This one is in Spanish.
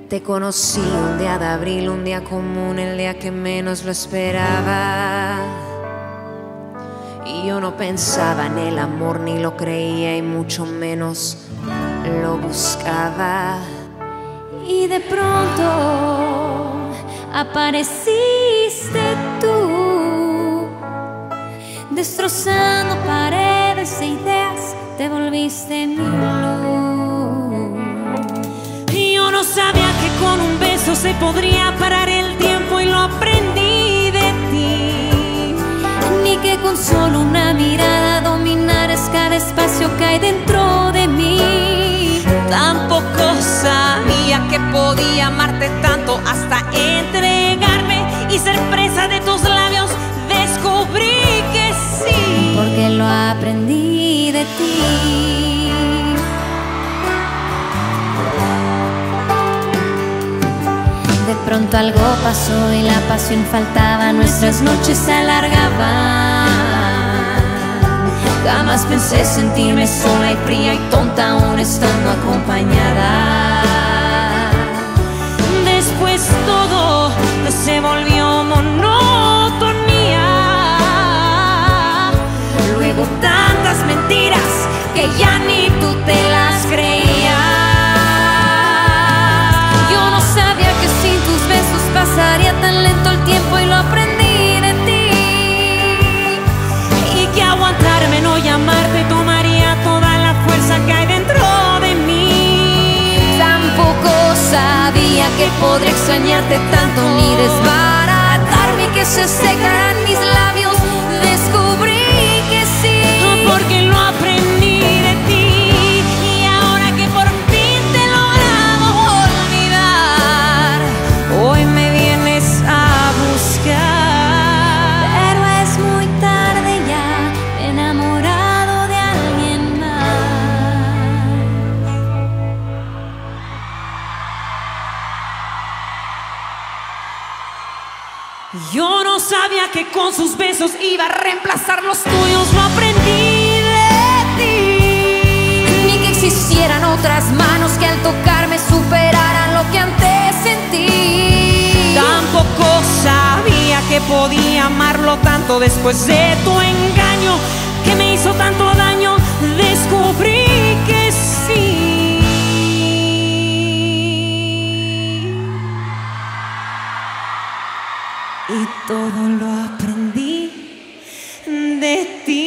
Te conocí un día de abril, un día común, el día que menos lo esperaba. Y yo no pensaba en el amor, ni lo creía y mucho menos lo buscaba. Y de pronto apareciste tú, destrozando paredes e ideas, te volviste mi luz. Y yo no sabía que con un beso se podría parar el tiempo, y lo aprendí de ti. Ni que con solo una mirada dominaras cada espacio que hay dentro de mí. Tampoco sabía que podía amarte tanto hasta entregarme y ser presa de tus labios. Descubrí que sí, porque lo aprendí de ti. De pronto algo pasó y la pasión faltaba, nuestras noches se alargaban. Jamás pensé sentirme sola y fría y tonta aún estando acompañada. Después todo se volvió monotonía. Luego tantas mentiras que ya ni tú te las creías. Yo no sabía que sin tus besos pasaría tan lento el tiempo, y lo aprendí de ti. Y que aguantarme, no llamarte, tomaría toda la fuerza que hay dentro de mí. Tampoco sabía que podría extrañarte tanto, ni desbaratarme, que se secaran mis labios. Descubrí que sí, porque lo aprendí de ti. Y ahora que por fin te he logrado olvidar, hoy me vienes a buscar. pero es muy tarde ya, enamorado de alguien más. Yo no sabía que con sus besos iba a reemplazar los tuyos. Lo aprendí de ti. Ni que existieran otras manos que al tocarme superaran lo que antes sentí. Tampoco sabía que podía amarlo tanto después de tu engaño, que me hizo tanto daño. Descubrí que sí. Y todo lo aprendí de ti.